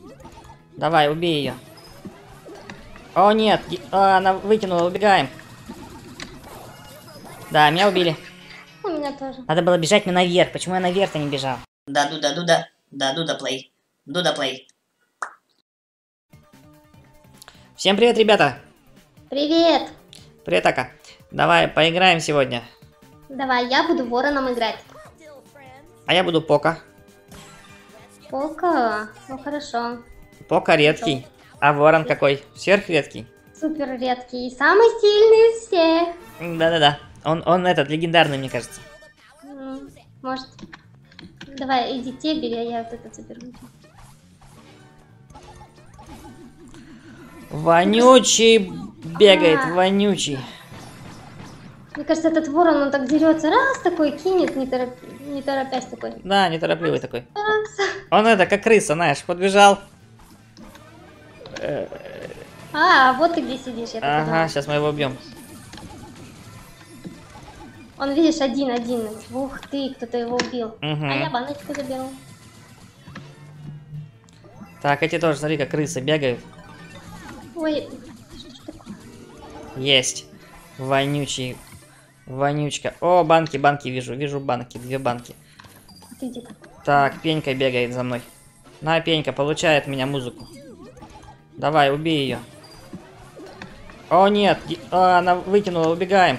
Давай, убей ее. О, нет. Она выкинула, убегаем. Да, меня убили. У меня тоже. Надо было бежать мне наверх. Почему я наверх-то не бежал? Да, Дуда. Да, Дуда плей. Дуда плей. Всем привет, ребята. Привет. Привет, Ака. Давай поиграем сегодня. Давай, я буду вороном играть. А я буду Пока. Пока. Ну хорошо. Пока редкий. А ворон какой? Сверхредкий. Супер редкий. Самый сильный из всех. Да-да-да. Он этот, легендарный, мне кажется. Может. Давай, иди те бери, а я вот этот заберу. Вонючий бегает, вонючий. Мне кажется, этот ворон, он так дерется, раз такой кинет, не торопясь такой. Да, неторопливый такой. Раз. Он это, как крыса, знаешь, подбежал. А, вот ты где сидишь, я так Ага, поняла. сейчас мы его убьем. Он, видишь, один. Ух ты, кто-то его убил. Угу. А я баночку заберу. Так, эти тоже, смотри, как крысы бегают. Ой, что ж такое? Есть. Вонючий. Вонючка. О, банки, вижу банки, 2 банки. Ты где там? Так, Пенька бегает за мной. На, Пенька, получает от меня музыку. Давай, убей ее. О, нет, она выкинула, убегаем.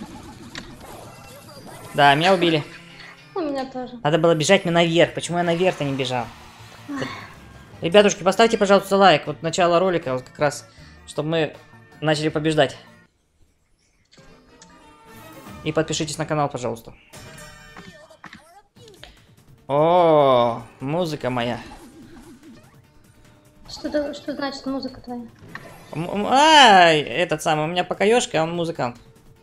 Да, меня убили. У меня тоже. Надо было бежать мне наверх. Почему я наверх-то не бежал? Ребятушки, поставьте, пожалуйста, лайк. Вот начало ролика, вот как раз, чтобы мы начали побеждать. И подпишитесь на канал, пожалуйста. О, музыка моя. Что значит музыка твоя? Этот самый, у меня покаёшка, а он музыкант.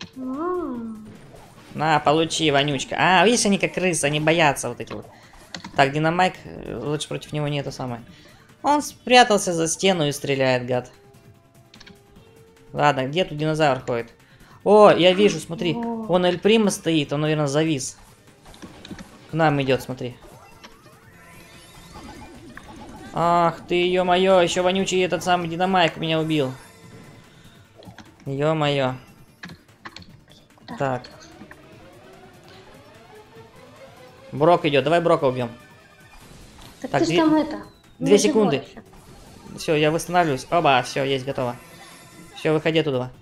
На, получи, вонючка. А, видишь, они как крысы, они боятся вот эти вот. Так, Динамайк, лучше против него не это самое. Он спрятался за стену и стреляет, гад. Ладно, где тут динозавр ходит? О, я вижу, смотри. Он Эль Прима стоит, он, наверное, завис. К нам идет, смотри. Ах ты, ё-моё, еще вонючий этот самый Динамайк меня убил. Ё-моё. Так. Брок идет, давай Брока убьем. Так, Так, ты ж там это. 2 секунды. Все, я восстанавливаюсь. Оба, все, есть, готово. Все, выходи оттуда.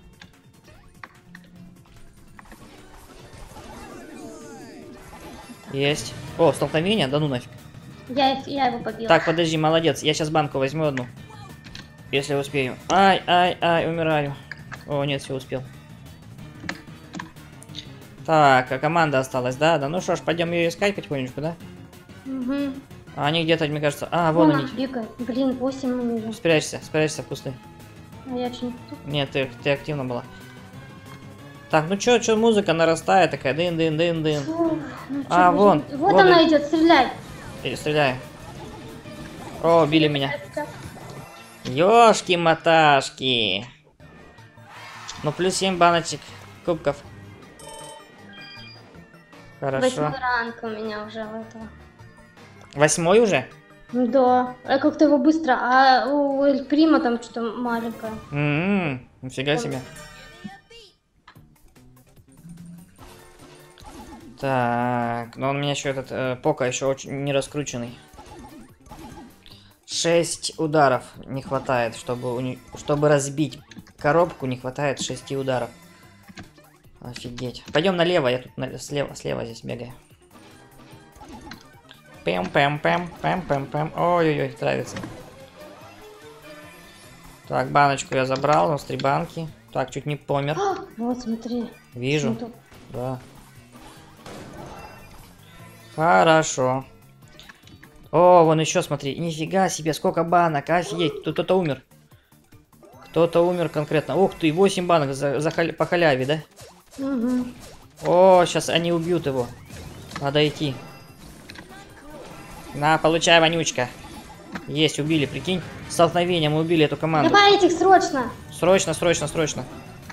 Есть. О, столкновение? Да ну нафиг. Я его побила. Так, подожди, молодец. Я сейчас банку возьму одну. Если успею. Ай, умираю. О, нет, все успел. Так, а команда осталась, да? Да ну что ж, пойдем ее искать потихонечку, да? Угу. А они где-то, мне кажется... А, вон они. Бегает. Блин, 8 минут. Спрячься в кусты. А я что не... Нет, ты активно была. Так, ну чё, музыка нарастает такая, дын. Фу, ну А, чё, вон. Вот она идет, стреляй. Стреляю. О, убили меня. Ёшки-маташки. Ну, плюс 7 баночек кубков. Хорошо. 8 ранг у меня уже в этого. 8 уже? Да. А как-то его быстро. А у Эль Прима там что-то маленькое. Нифига себе. Так, но он у меня еще этот Пока еще очень не раскрученный. 6 ударов не хватает, чтобы разбить коробку, не хватает 6 ударов. Офигеть. Пойдем налево, я тут слева здесь бегаю. Пэм. Ой-ой-ой, нравится. Так, баночку я забрал, у нас 3 банки. Так, чуть не помер. Вот, смотри. Вижу. Смотри. Да. Хорошо. О, вон еще, смотри. Нифига себе, сколько банок. Офигеть, тут кто-то умер. Кто-то умер конкретно. Ух ты, 8 банок по халяве, да? Угу. О, сейчас они убьют его. Надо идти. На, получай, вонючка. Есть, убили, прикинь. Столкновением убили эту команду. Давай этих срочно. Срочно.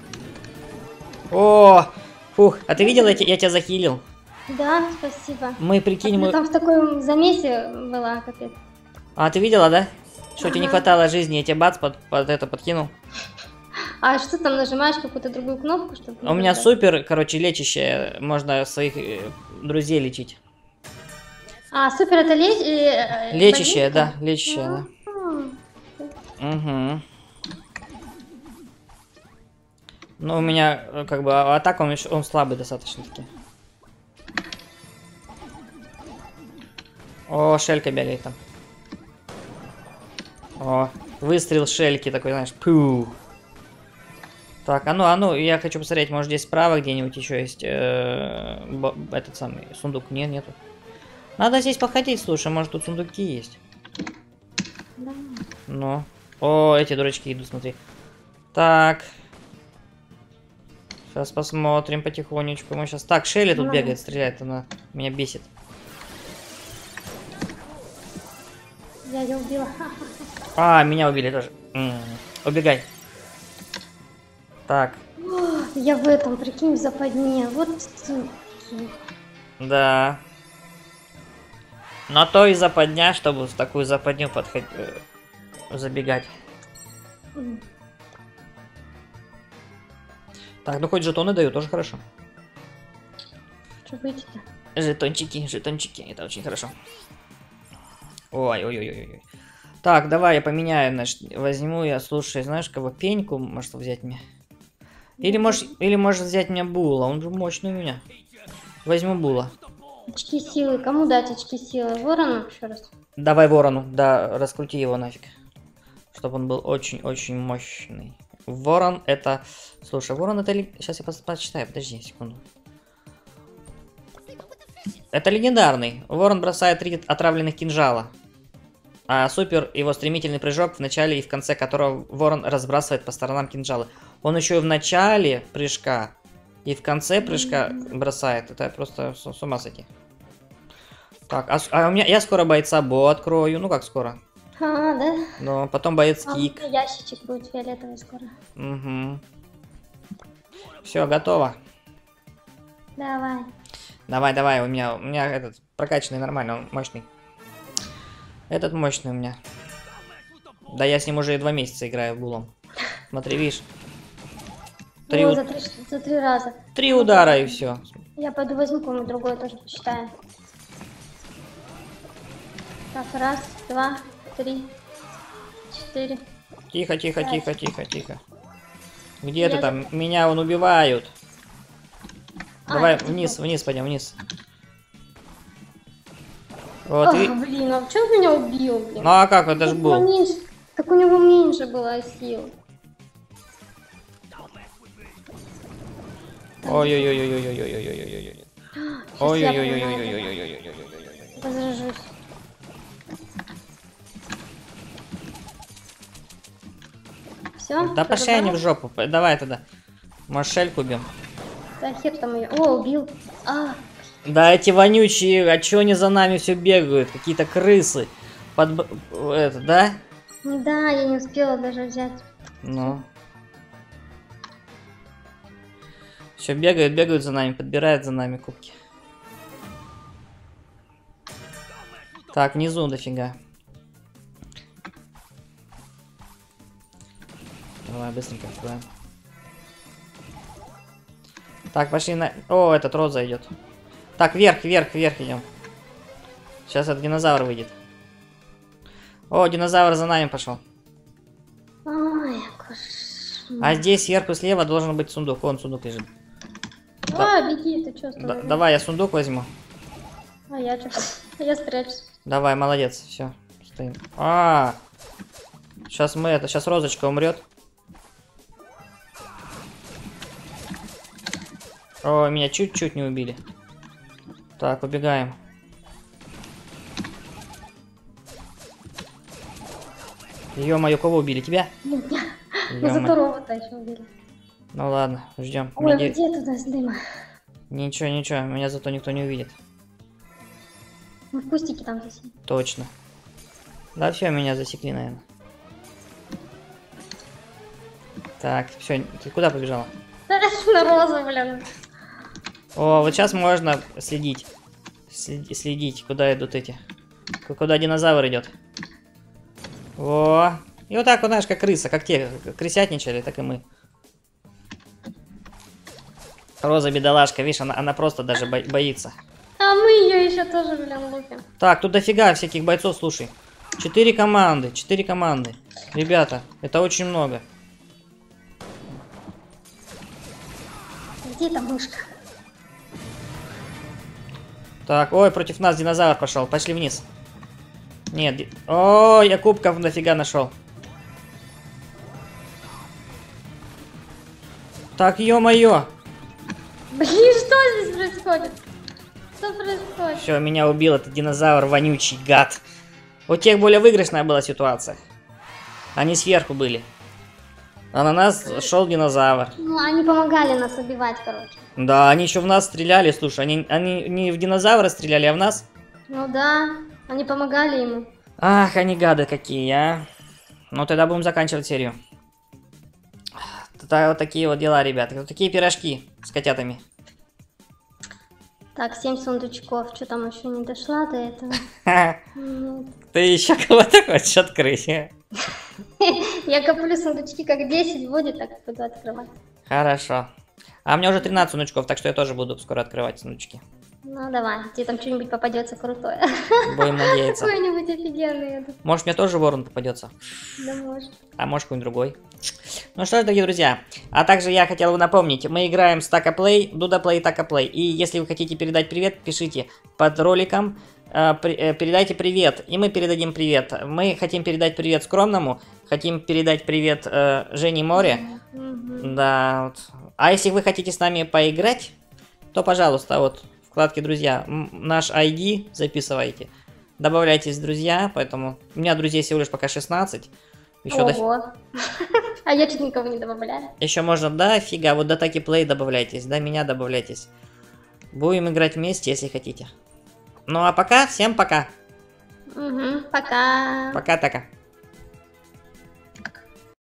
О, фух, а ты видел, я тебя захилил? Да, спасибо. Мы, прикинь, Я мы... там в таком замесе была, капец. А, ты видела, да? Что тебе не хватало жизни, я тебе бац под это подкинул. А что там нажимаешь, какую-то другую кнопку, чтобы... У меня супер, короче, лечащее. Можно своих друзей лечить. А, супер, это Лечащее, да, лечащее, да. Угу. Ну, у меня, как бы, атака, он слабый достаточно таки. О, Шелька бегает там. О, выстрел Шельки такой, знаешь, пу. Так, а ну, я хочу посмотреть, может здесь справа где-нибудь еще есть этот самый сундук. Нет, нету. Надо здесь походить, слушай, может тут сундуки есть. Да. Ну. О, эти дурачки идут, смотри. Так. Сейчас посмотрим потихонечку. Мы сейчас... Так, Шелли тут бегает, стреляет, она меня бесит. Я ее убила. А, меня убили тоже. Убегай. Так. Я в этом, прикинь, в западне. Вот. Да. Но то и западня, чтобы в такую западню забегать. Так, ну хоть жетоны дают, тоже хорошо. Что выйти-то? Жетончики, это очень хорошо. Ой. Так, давай я поменяю, значит, возьму я, слушай, знаешь, кого, Пеньку, может взять мне? Или можешь взять мне Була, он же мощный у меня. Возьму Була. Очки силы. Кому дать очки силы? Ворону еще раз? Давай Ворону, да, раскрути его нафиг. Чтобы он был очень-очень мощный. Ворон это... Слушай, Ворон это... Сейчас я почитаю, подожди секунду. Это легендарный. Ворон бросает 3 отравленных кинжала. А супер его стремительный прыжок, в начале и в конце которого Ворон разбрасывает по сторонам кинжалы. Он еще и в начале прыжка и в конце прыжка бросает. Это просто с ума сойти. Так, а у меня... Я скоро бойца Бо открою. Ну как скоро? А, да? Но потом боец Кик. Ящичек будет фиолетовый скоро. Угу. Все, готово. Давай. Давай, у меня этот прокачанный нормально, он мощный. Этот мощный у меня. Да я с ним уже 2 месяца играю Булом. Смотри, видишь? О, за 3 раза. 3 удара и все. Я пойду возьму кому-нибудь другое тоже почитаю. Так, 1, 2, 3, 4. Тихо. Где ты там? Меня вон убивают. Давай вниз пойдем, вниз. Вот, блин, а что меня убил, блин? Ну а как, это ж был. Так у него меньше было сил. Ой-ой-ой-ой-ой-ой-ой-ой-ой-ой-ой-ой-ой. Ой-ой-ой-ой-ой-ой-ой-ой-ой-ой-ой-ой-ой-ой-ой. Возражусь. Все? Да пошли они в жопу. Давай тогда. Может, Шельку убьем? Да хер там ее. О, убил. Да эти вонючие, а чё они за нами все бегают? Какие-то крысы. Это, да? Да, я не успела даже взять. Ну. Все бегают за нами, подбирают за нами кубки. Так, внизу дофига. Давай быстренько откроем. Так, пошли на... О, этот Роза идет. Так, вверх идем. Сейчас этот динозавр выйдет. О, динозавр за нами пошел. Ой, кошмар. А здесь сверху слева должен быть сундук. Вон сундук лежит. Беги, ты что, давай, я сундук возьму. А я что? Я спрячусь. Давай, молодец, все. Стоим. Сейчас сейчас Розочка умрет. О, меня чуть-чуть не убили. Так, убегаем. Ё-моё, кого убили? Тебя? Меня. Ну зато робота еще убили. Ну ладно, ждем. Ой, где туда с дыма? Ничего, меня зато никто не увидит. Мы в кустике там засели. Точно. Да, все, меня засекли, наверное. Так, все, ты куда побежала? На розу, блин. О, вот сейчас можно следить. Следить, куда идут эти. Куда динозавр идет. О, и вот так вот, знаешь, как крыса, как те крысятничали, так и мы. Роза бедолашка, видишь, она просто даже боится. А мы ее еще тоже, блин, лупим. Так, тут дофига всяких бойцов, слушай. 4 команды, 4 команды. Ребята, это очень много. Где эта мышка? Так, ой, против нас динозавр пошел. Пошли вниз. Нет, о, я кубков дофига нашел. Так, ё-моё. Блин, что здесь происходит? Что происходит? Все, меня убил этот динозавр, вонючий гад. У тех более выигрышная была ситуация. Они сверху были. А на нас шел динозавр. Ну, они помогали нас убивать, короче. Да, они еще в нас стреляли, слушай. Они не в динозавра стреляли, а в нас. Ну да, они помогали ему. Ах, они гады какие, а. Ну, тогда будем заканчивать серию. Вот такие вот дела, ребята. Вот такие пирожки с котятами. Так, 7 сундучков. Что там еще не дошла до этого? Нет. Ты еще кого-то хочешь открыть? Я коплю сундучки, как 10 будет, так буду открывать. Хорошо. А у меня уже 13 сундучков, так что я тоже буду скоро открывать сундучки. Ну давай, тебе там что-нибудь попадется крутое. Будем надеяться. Какой-нибудь офигенный. Может, мне тоже ворон попадется. Да может. А может, какой-нибудь другой. Ну что ж, дорогие друзья, а также я хотел бы напомнить, мы играем с Taka Play, Duda Play, Taka Play. И если вы хотите передать привет, пишите под роликом, передайте привет, и мы передадим привет. Мы хотим передать привет Скромному, хотим передать привет Жене Море. Да, вот. А если вы хотите с нами поиграть, то, пожалуйста, вот в вкладке «Друзья» наш ID записывайте. Добавляйтесь в друзья, поэтому у меня друзей всего лишь пока 16. Еще Ого. А я чуть никого не добавляю. Еще можно дофига, вот до Taki Play добавляйтесь, до меня добавляйтесь. Будем играть вместе, если хотите. Ну а пока, всем пока. Угу, пока. Пока-така.